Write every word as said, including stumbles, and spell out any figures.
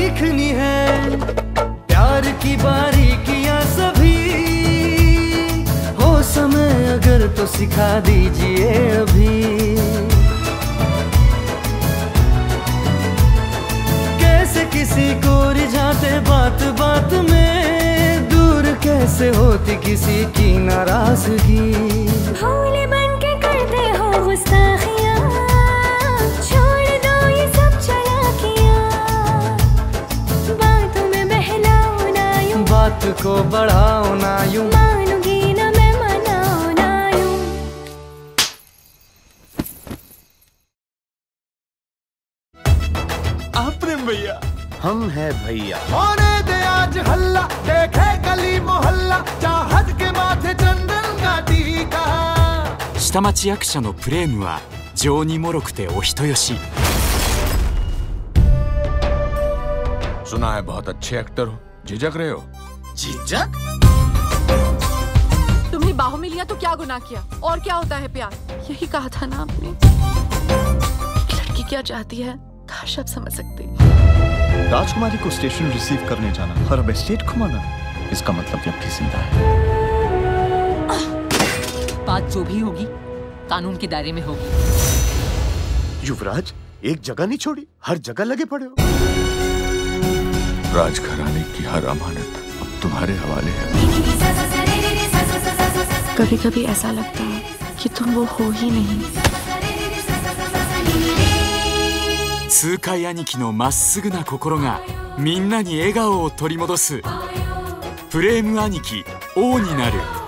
सीखनी है प्यार की बारीकियां सभी, हो समय अगर तो सिखा दीजिए अभी। कैसे किसी को रिझाते बात बात में, दूर कैसे होती किसी की नाराजगी। भोले बन के करते हो गुस्ताखियां, छोड़ दो ये सब चालाकियां। बातों में बहलाओ ना यूं, बात को बढ़ाओ ना यूं, मानूंगी ना मैं मनाओ ना यूं। आप प्रेम भैया, हम है भैया। होने दे आज हल्ला, देखे गली मोहल्ला, चाहत के माथे चंदन का टीका। 下町役者のプレームは情にもろくてお人よし。 सुना है बहुत अच्छे एक्टर हो, झिझक रहे हो? झिझक? तुम्हें बाहों में लिया तो क्या गुनाह किया, और क्या होता है प्यार? यही कहा था ना आपने। एक लड़की क्या चाहती है काश आप समझ सकते। राजकुमारी को स्टेशन रिसीव करने जाना, हर अब एस्टेट घुमाना, इसका मतलब जब भी जिंदा है। बात जो भी होगी कानून के दायरे में होगी। युवराज एक जगह नहीं छोड़ी, हर जगह लगे पड़े हो। राजघराने की हर अमानत अब तुम्हारे हवाले है। कभी कभी ऐसा लगता है कि तुम वो हो ही नहीं। 痛快兄貴のまっすぐな心がみんなに笑顔を取り戻す。プレーム兄貴王になる。